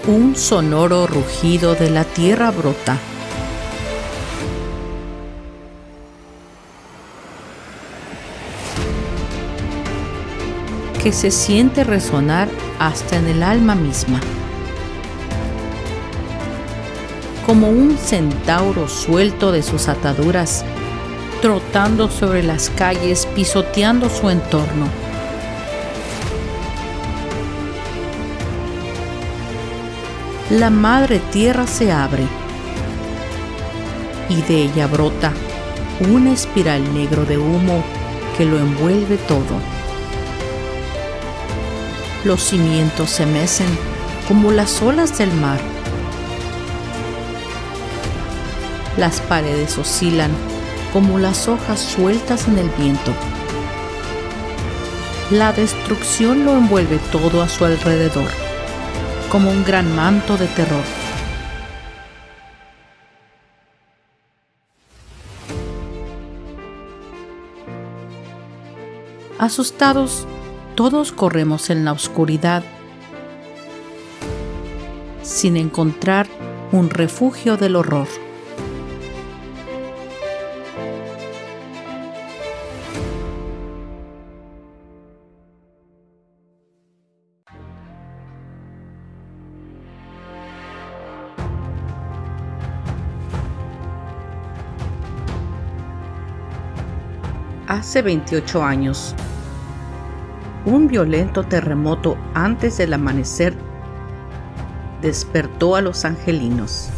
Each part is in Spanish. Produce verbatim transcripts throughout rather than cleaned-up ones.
Un sonoro rugido de la tierra brota. Que se siente resonar hasta en el alma misma. Como un centauro suelto de sus ataduras, trotando sobre las calles, pisoteando su entorno. La madre tierra se abre y de ella brota una espiral negro de humo que lo envuelve todo. Los cimientos se mecen como las olas del mar. Las paredes oscilan como las hojas sueltas en el viento. La destrucción lo envuelve todo a su alrededor, como un gran manto de terror. Asustados, todos corremos en la oscuridad, sin encontrar un refugio del horror. Hace veintiocho años, un violento terremoto antes del amanecer despertó a los angelinos.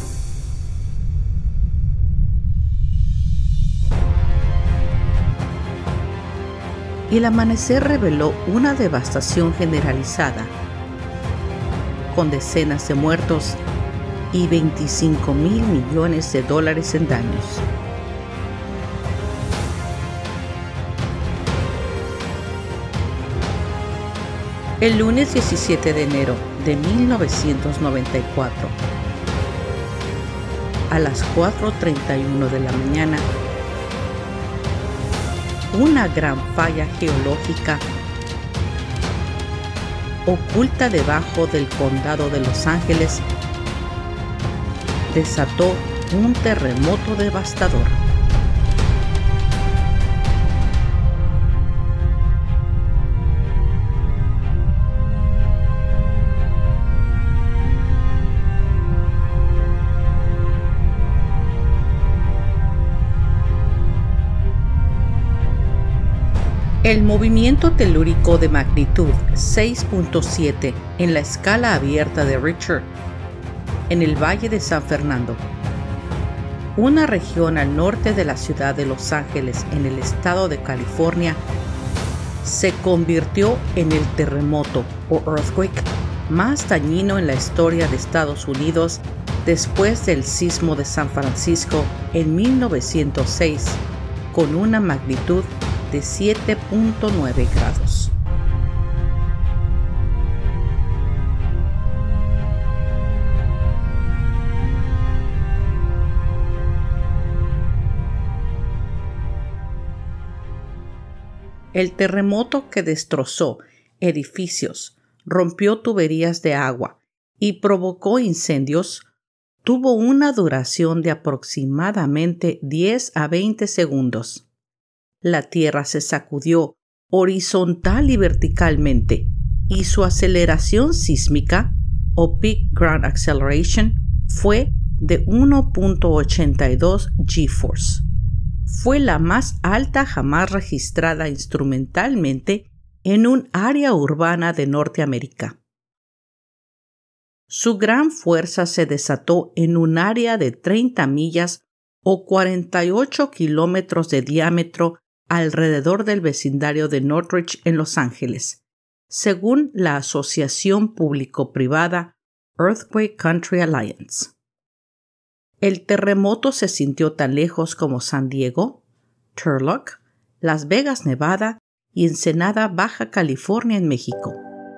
Y el amanecer reveló una devastación generalizada, con decenas de muertos y veinticinco mil millones de dólares en daños. El lunes diecisiete de enero de mil novecientos noventa y cuatro, a las cuatro treinta y uno de la mañana, una gran falla geológica oculta debajo del condado de Los Ángeles desató un terremoto devastador. El movimiento telúrico de magnitud seis punto siete en la escala abierta de Richter, en el Valle de San Fernando, una región al norte de la ciudad de Los Ángeles en el estado de California, se convirtió en el terremoto o earthquake más dañino en la historia de Estados Unidos después del sismo de San Francisco en mil novecientos seis, con una magnitud de siete punto nueve grados. El terremoto que destrozó edificios, rompió tuberías de agua y provocó incendios tuvo una duración de aproximadamente diez a veinte segundos. La tierra se sacudió horizontal y verticalmente, y su aceleración sísmica, o Peak Ground Acceleration, fue de uno punto ochenta y dos G-force. Fue la más alta jamás registrada instrumentalmente en un área urbana de Norteamérica. Su gran fuerza se desató en un área de treinta millas o cuarenta y ocho kilómetros de diámetro alrededor del vecindario de Northridge en Los Ángeles, según la asociación público-privada Earthquake Country Alliance. El terremoto se sintió tan lejos como San Diego, Turlock, Las Vegas, Nevada y Ensenada, Baja California en México.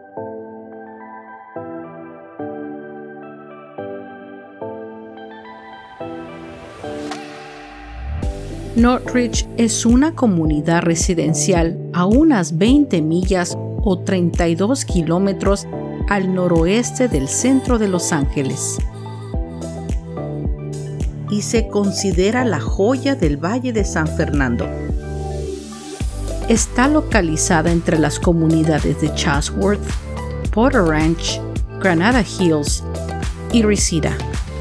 Northridge es una comunidad residencial a unas veinte millas o treinta y dos kilómetros al noroeste del centro de Los Ángeles y se considera la joya del Valle de San Fernando. Está localizada entre las comunidades de Chatsworth, Porter Ranch, Granada Hills y Reseda.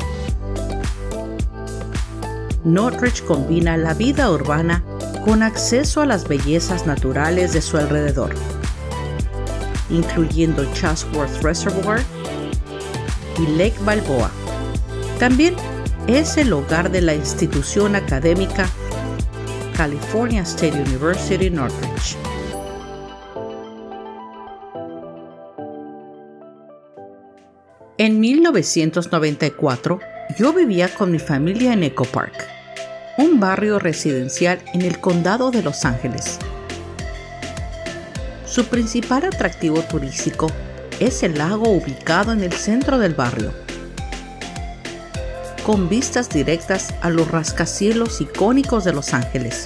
Northridge combina la vida urbana con acceso a las bellezas naturales de su alrededor, incluyendo Chatsworth Reservoir y Lake Balboa. También es el hogar de la institución académica California State University, Northridge. En mil novecientos noventa y cuatro, yo vivía con mi familia en Echo Park, un barrio residencial en el condado de Los Ángeles. Su principal atractivo turístico es el lago ubicado en el centro del barrio, con vistas directas a los rascacielos icónicos de Los Ángeles.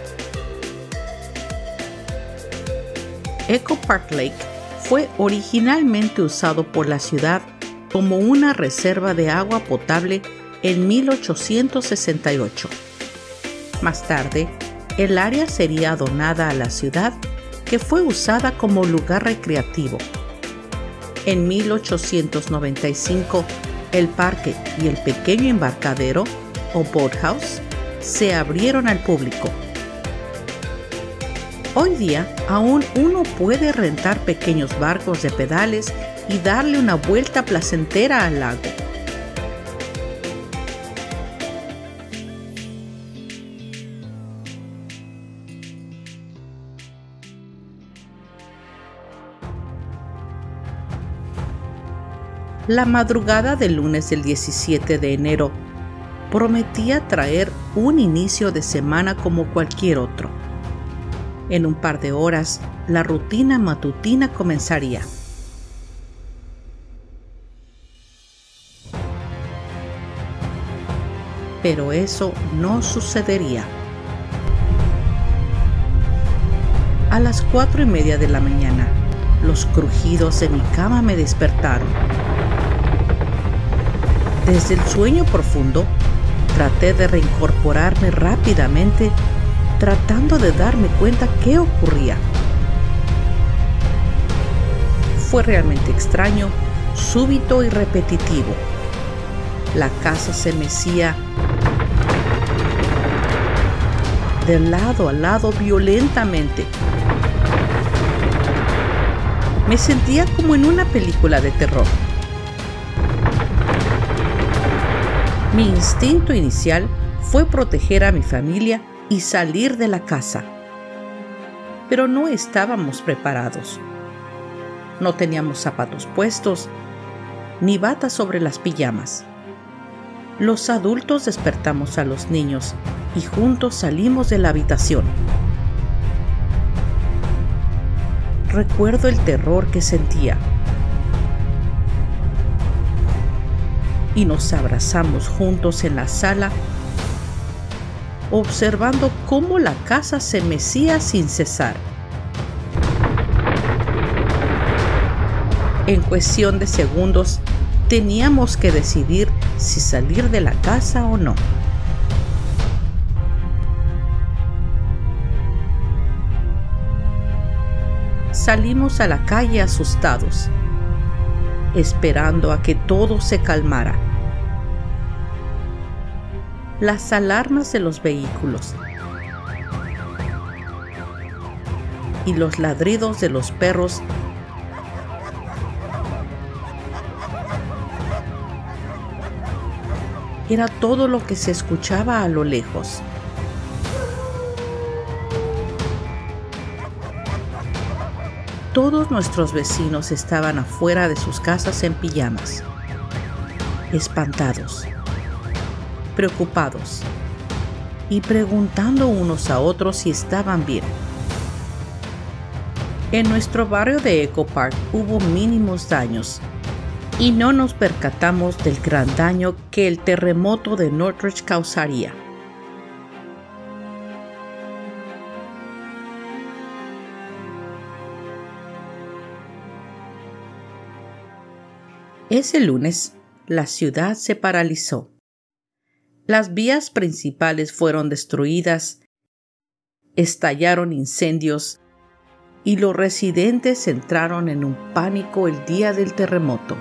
Echo Park Lake fue originalmente usado por la ciudad como una reserva de agua potable en mil ochocientos sesenta y ocho. Más tarde, el área sería donada a la ciudad, que fue usada como lugar recreativo. En mil ochocientos noventa y cinco, el parque y el pequeño embarcadero, o boathouse, se abrieron al público. Hoy día, aún uno puede rentar pequeños barcos de pedales y darle una vuelta placentera al lago. La madrugada del lunes del diecisiete de enero prometía traer un inicio de semana como cualquier otro. En un par de horas, la rutina matutina comenzaría. Pero eso no sucedería. A las cuatro y media de la mañana, los crujidos de mi cama me despertaron. Desde el sueño profundo, traté de reincorporarme rápidamente, tratando de darme cuenta qué ocurría. Fue realmente extraño, súbito y repetitivo. La casa se mecía de lado a lado violentamente. Me sentía como en una película de terror. Mi instinto inicial fue proteger a mi familia y salir de la casa. Pero no estábamos preparados. No teníamos zapatos puestos, ni batas sobre las pijamas. Los adultos despertamos a los niños y juntos salimos de la habitación. Recuerdo el terror que sentía. Y nos abrazamos juntos en la sala, observando cómo la casa se mecía sin cesar. En cuestión de segundos, teníamos que decidir si salir de la casa o no. Salimos a la calle asustados, esperando a que todo se calmara. Las alarmas de los vehículos y los ladridos de los perros era todo lo que se escuchaba a lo lejos. Todos nuestros vecinos estaban afuera de sus casas en pijamas, espantados, preocupados y preguntando unos a otros si estaban bien. En nuestro barrio de Echo Park hubo mínimos daños y no nos percatamos del gran daño que el terremoto de Northridge causaría. Ese lunes, la ciudad se paralizó. Las vías principales fueron destruidas, estallaron incendios y los residentes entraron en un pánico el día del terremoto.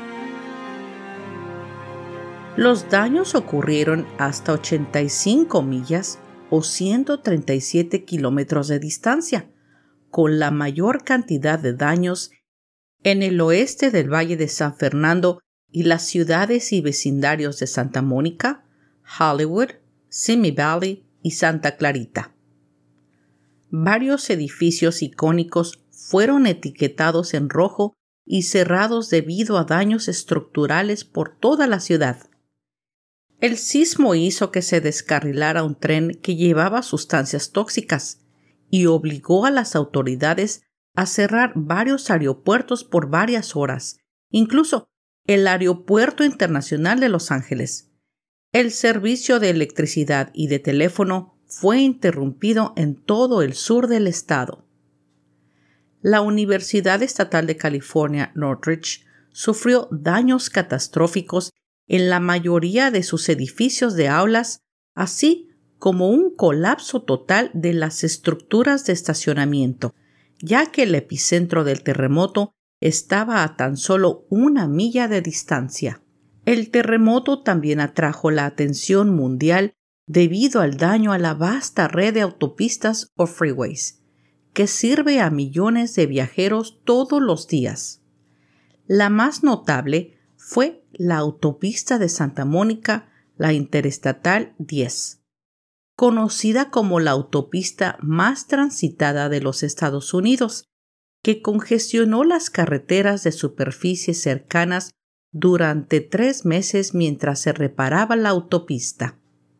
Los daños ocurrieron hasta ochenta y cinco millas o ciento treinta y siete kilómetros de distancia, con la mayor cantidad de daños en el oeste del Valle de San Fernando y las ciudades y vecindarios de Santa Mónica, Hollywood, Simi Valley y Santa Clarita. Varios edificios icónicos fueron etiquetados en rojo y cerrados debido a daños estructurales por toda la ciudad. El sismo hizo que se descarrilara un tren que llevaba sustancias tóxicas y obligó a las autoridades a cerrar varios aeropuertos por varias horas, incluso el Aeropuerto Internacional de Los Ángeles. El servicio de electricidad y de teléfono fue interrumpido en todo el sur del estado. La Universidad Estatal de California, Northridge, sufrió daños catastróficos en la mayoría de sus edificios de aulas, así como un colapso total de las estructuras de estacionamiento, ya que el epicentro del terremoto estaba a tan solo una milla de distancia. El terremoto también atrajo la atención mundial debido al daño a la vasta red de autopistas o freeways, que sirve a millones de viajeros todos los días. La más notable fue la autopista de Santa Mónica, la Interestatal diez, conocida como la autopista más transitada de los Estados Unidos, que congestionó las carreteras de superficie cercanas durante tres meses mientras se reparaba la autopista.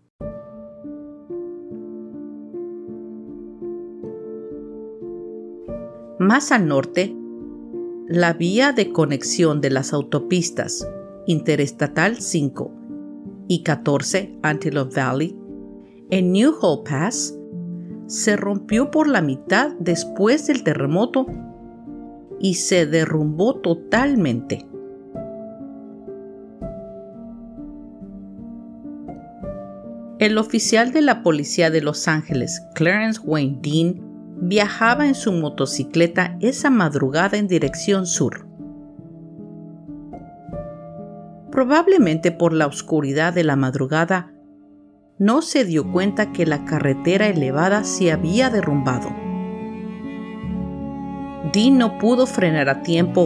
Más al norte, la vía de conexión de las autopistas Interestatal cinco y catorce Antelope Valley en New Hope Pass se rompió por la mitad después del terremoto y se derrumbó totalmente. El oficial de la policía de Los Ángeles, Clarence Wayne Dean, viajaba en su motocicleta esa madrugada en dirección sur. Probablemente por la oscuridad de la madrugada, no se dio cuenta que la carretera elevada se había derrumbado. Dean no pudo frenar a tiempo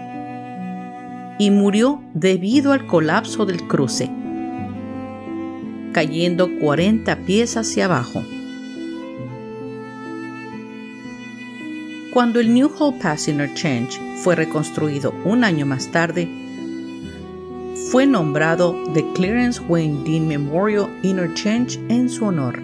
y murió debido al colapso del cruce, cayendo cuarenta pies hacia abajo. Cuando el New Hope Pass Interchange fue reconstruido un año más tarde, fue nombrado The Clarence Wayne Dean Memorial Interchange en su honor.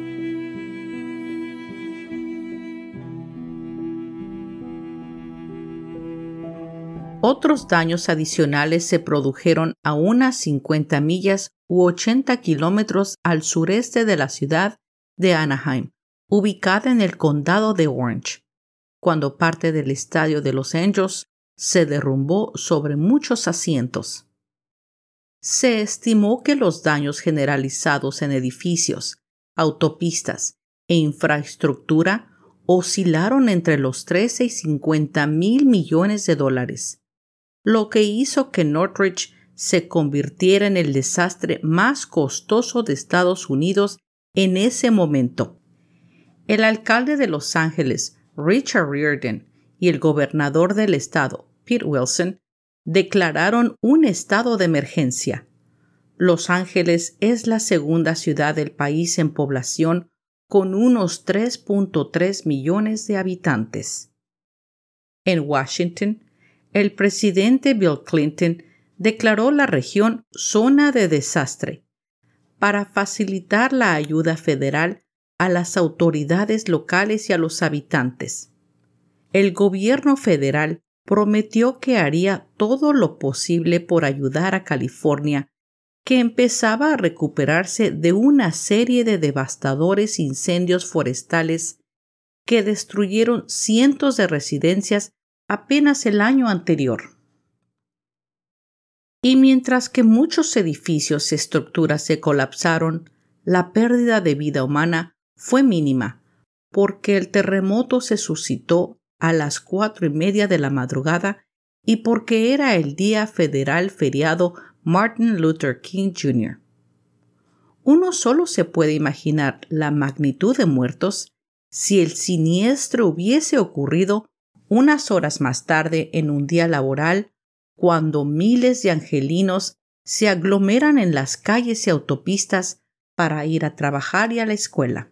Otros daños adicionales se produjeron a unas cincuenta millas u ochenta kilómetros al sureste de la ciudad de Anaheim, ubicada en el condado de Orange, cuando parte del estadio de Los Angels se derrumbó sobre muchos asientos. Se estimó que los daños generalizados en edificios, autopistas e infraestructura oscilaron entre los trece y cincuenta mil millones de dólares, lo que hizo que Northridge se convirtiera en el desastre más costoso de Estados Unidos en ese momento. El alcalde de Los Ángeles, Richard Riordan, y el gobernador del estado, Pete Wilson, declararon un estado de emergencia. Los Ángeles es la segunda ciudad del país en población, con unos tres punto tres millones de habitantes. En Washington, el presidente Bill Clinton declaró la región zona de desastre para facilitar la ayuda federal a las autoridades locales y a los habitantes. El gobierno federal prometió que haría todo lo posible por ayudar a California, que empezaba a recuperarse de una serie de devastadores incendios forestales que destruyeron cientos de residencias apenas el año anterior. Y mientras que muchos edificios y estructuras se colapsaron, la pérdida de vida humana fue mínima, porque el terremoto se suscitó a las cuatro y media de la madrugada y porque era el día federal feriado Martin Luther King junior Uno solo se puede imaginar la magnitud de muertos si el siniestro hubiese ocurrido unas horas más tarde en un día laboral, cuando miles de angelinos se aglomeran en las calles y autopistas para ir a trabajar y a la escuela.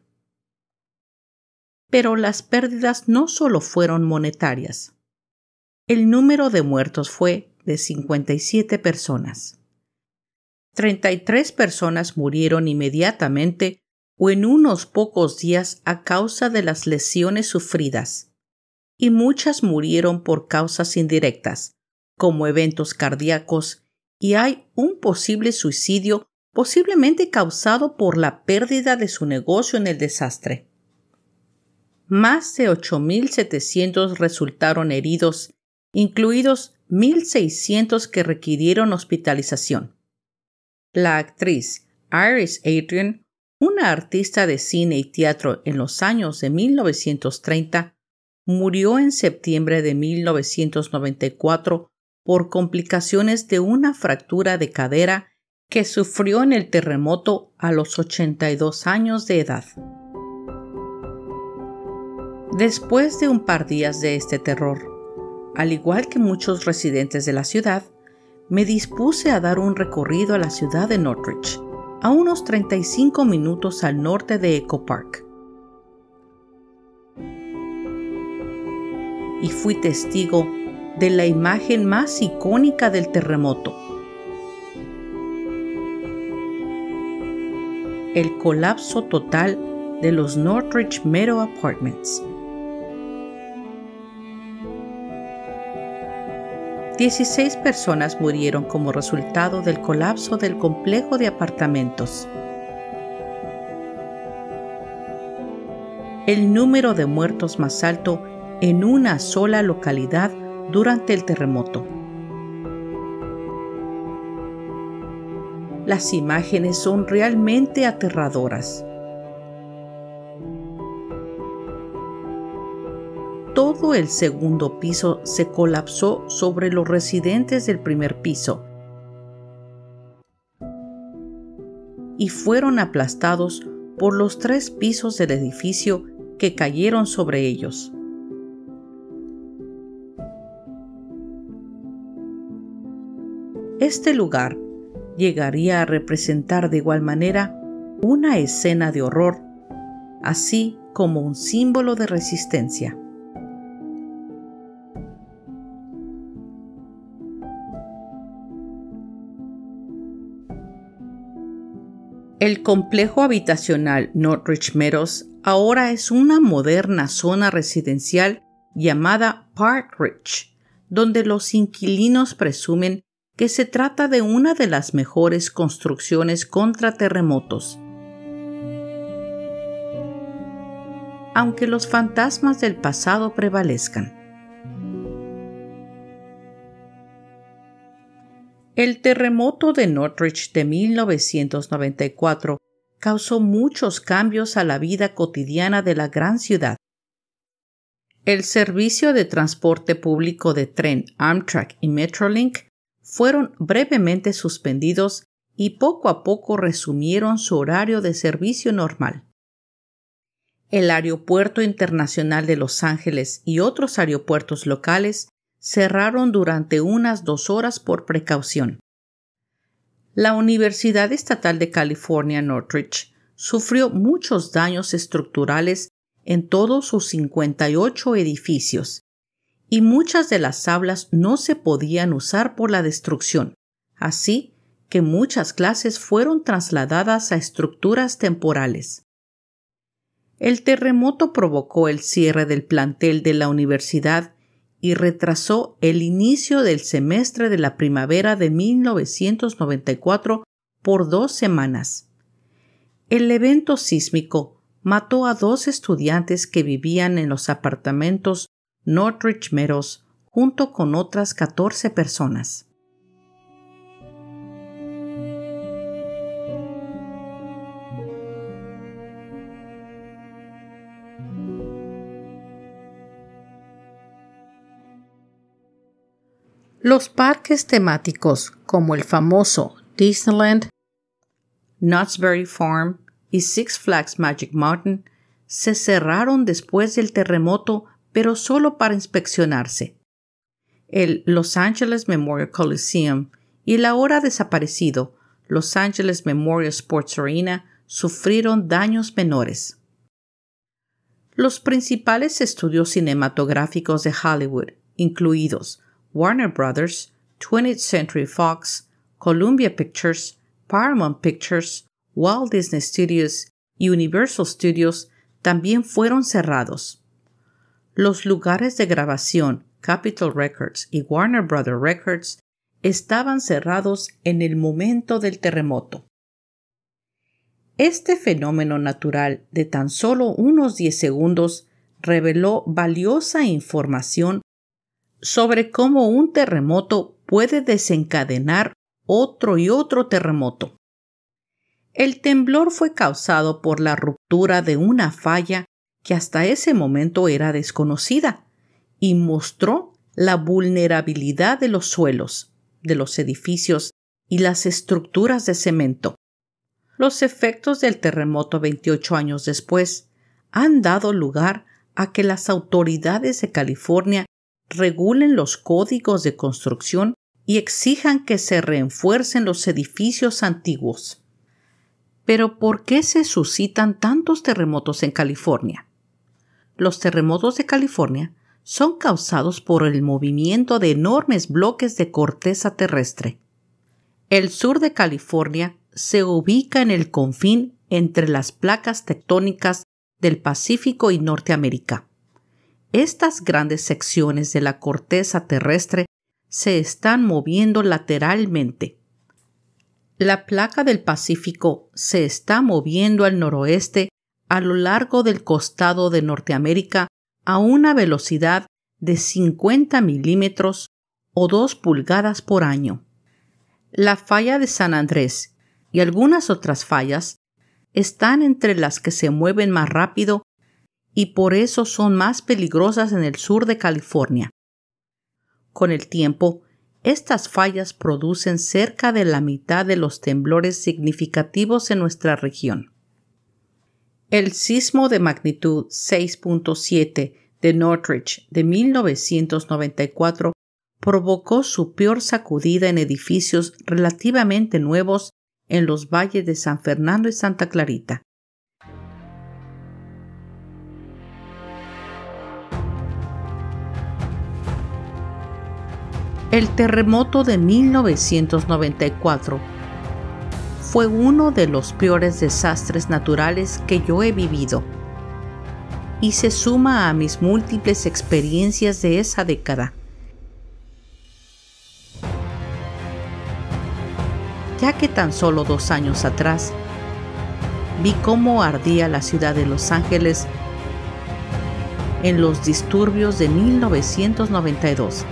Pero las pérdidas no solo fueron monetarias. El número de muertos fue de cincuenta y siete personas. treinta y tres personas murieron inmediatamente o en unos pocos días a causa de las lesiones sufridas, y muchas murieron por causas indirectas, como eventos cardíacos, y hay un posible suicidio posiblemente causado por la pérdida de su negocio en el desastre. Más de ocho mil setecientos resultaron heridos, incluidos mil seiscientos que requirieron hospitalización. La actriz Iris Adrian, una artista de cine y teatro en los años de mil novecientos treinta, murió en septiembre de mil novecientos noventa y cuatro por complicaciones de una fractura de cadera que sufrió en el terremoto a los ochenta y dos años de edad. Después de un par de días de este terror, al igual que muchos residentes de la ciudad, me dispuse a dar un recorrido a la ciudad de Northridge, a unos treinta y cinco minutos al norte de Echo Park. Y fui testigo de la imagen más icónica del terremoto: el colapso total de los Northridge Meadow Apartments. dieciséis personas murieron como resultado del colapso del complejo de apartamentos. El número de muertos más alto en una sola localidad durante el terremoto. Las imágenes son realmente aterradoras. Todo el segundo piso se colapsó sobre los residentes del primer piso y fueron aplastados por los tres pisos del edificio que cayeron sobre ellos. Este lugar llegaría a representar de igual manera una escena de horror, así como un símbolo de resistencia. El complejo habitacional Northridge Meadows ahora es una moderna zona residencial llamada Park Ridge, donde los inquilinos presumen que se trata de una de las mejores construcciones contra terremotos. Aunque los fantasmas del pasado prevalezcan. El terremoto de Northridge de mil novecientos noventa y cuatro causó muchos cambios a la vida cotidiana de la gran ciudad. El servicio de transporte público de tren Amtrak y Metrolink fueron brevemente suspendidos y poco a poco resumieron su horario de servicio normal. El Aeropuerto Internacional de Los Ángeles y otros aeropuertos locales cerraron durante unas dos horas por precaución. La Universidad Estatal de California, Northridge, sufrió muchos daños estructurales en todos sus cincuenta y ocho edificios, y muchas de las aulas no se podían usar por la destrucción, así que muchas clases fueron trasladadas a estructuras temporales. El terremoto provocó el cierre del plantel de la universidad y retrasó el inicio del semestre de la primavera de mil novecientos noventa y cuatro por dos semanas. El evento sísmico mató a dos estudiantes que vivían en los apartamentos Northridge Meadows junto con otras catorce personas. Los parques temáticos como el famoso Disneyland, Knott's Berry Farm y Six Flags Magic Mountain se cerraron después del terremoto, pero solo para inspeccionarse. El Los Angeles Memorial Coliseum y el ahora desaparecido Los Angeles Memorial Sports Arena sufrieron daños menores. Los principales estudios cinematográficos de Hollywood, incluidos Warner Brothers, twentieth Century Fox, Columbia Pictures, Paramount Pictures, Walt Disney Studios y Universal Studios, también fueron cerrados. Los lugares de grabación Capitol Records y Warner Brothers Records estaban cerrados en el momento del terremoto. Este fenómeno natural de tan solo unos diez segundos reveló valiosa información sobre cómo un terremoto puede desencadenar otro y otro terremoto. El temblor fue causado por la ruptura de una falla que hasta ese momento era desconocida y mostró la vulnerabilidad de los suelos, de los edificios y las estructuras de cemento. Los efectos del terremoto veintiocho años después han dado lugar a que las autoridades de California regulen los códigos de construcción y exijan que se refuercen los edificios antiguos. Pero ¿por qué se suscitan tantos terremotos en California? Los terremotos de California son causados por el movimiento de enormes bloques de corteza terrestre. El sur de California se ubica en el confín entre las placas tectónicas del Pacífico y Norteamérica. Estas grandes secciones de la corteza terrestre se están moviendo lateralmente. La placa del Pacífico se está moviendo al noroeste a lo largo del costado de Norteamérica a una velocidad de cincuenta milímetros o dos pulgadas por año. La falla de San Andrés y algunas otras fallas están entre las que se mueven más rápido y por eso son más peligrosas en el sur de California. Con el tiempo, estas fallas producen cerca de la mitad de los temblores significativos en nuestra región. El sismo de magnitud seis punto siete de Northridge de mil novecientos noventa y cuatro provocó su peor sacudida en edificios relativamente nuevos en los valles de San Fernando y Santa Clarita. El terremoto de mil novecientos noventa y cuatro fue uno de los peores desastres naturales que yo he vivido y se suma a mis múltiples experiencias de esa década. Ya que tan solo dos años atrás vi cómo ardía la ciudad de Los Ángeles en los disturbios de mil novecientos noventa y dos.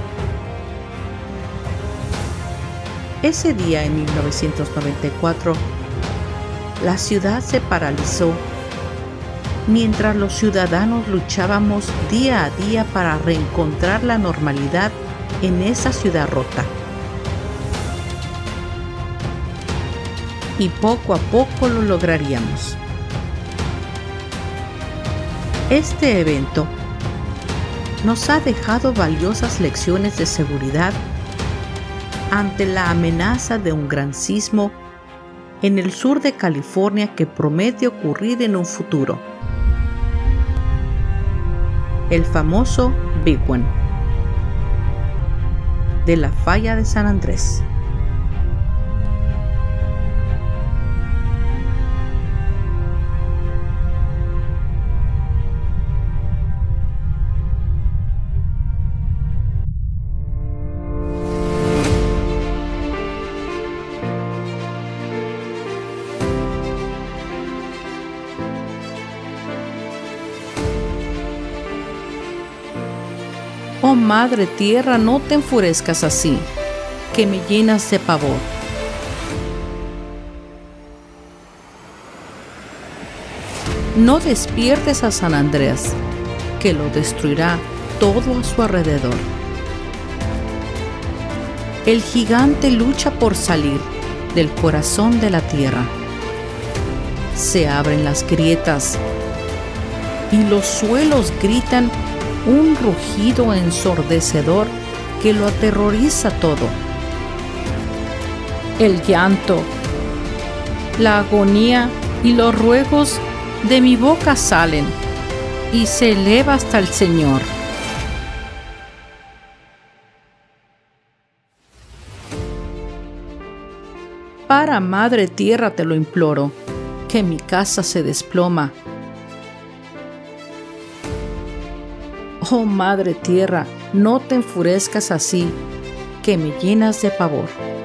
Ese día en mil novecientos noventa y cuatro, la ciudad se paralizó mientras los ciudadanos luchábamos día a día para reencontrar la normalidad en esa ciudad rota. Y poco a poco lo lograríamos. Este evento nos ha dejado valiosas lecciones de seguridad ante la amenaza de un gran sismo en el sur de California que promete ocurrir en un futuro. El famoso Big One de la falla de San Andrés. Oh Madre Tierra, no te enfurezcas así, que me llenas de pavor. No despiertes a San Andrés, que lo destruirá todo a su alrededor. El gigante lucha por salir del corazón de la tierra. Se abren las grietas y los suelos gritan un rugido ensordecedor que lo aterroriza todo. El llanto, la agonía y los ruegos de mi boca salen y se eleva hasta el Señor. Para, Madre Tierra, te lo imploro, que mi casa se desploma. Oh Madre Tierra, no te enfurezcas así, que me llenas de pavor.